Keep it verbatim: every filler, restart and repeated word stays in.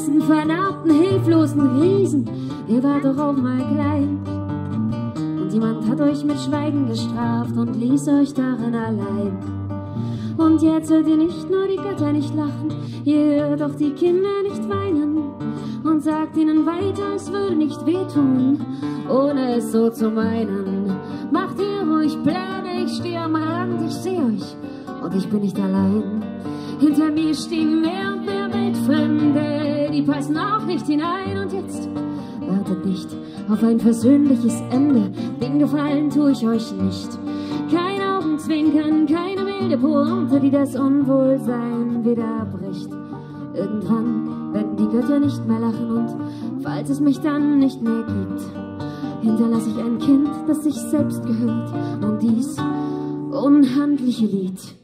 großen, vernarbten, hilflosen Riesen. Ihr wart doch auch mal klein. Und jemand hat euch mit Schweigen gestraft und ließ euch darin allein. Und jetzt hört ihr nicht nur die Götter nicht lachen, ihr hört auch die Kinder nicht weinen. Und sagt ihnen weiter, es würde nicht wehtun, ohne es so zu meinen. Macht ihr ruhig Pläne, ich stehe am Rand, ich sehe euch und ich bin nicht allein. Hinter mir stehen mehr und mehr Weltfremde, die passen auch nicht hinein. Und jetzt wartet nicht auf ein versöhnliches Ende, den Gefallen tue ich euch nicht. Kein Augenzwinkern, keine milde Pointe, die das Unwohlsein wieder bricht. Irgendwann werden die Götter nicht mehr lachen und falls es mich dann nicht mehr gibt, hinterlasse ich ein Kind, das sich selbst gehört und dies unhandliche Lied.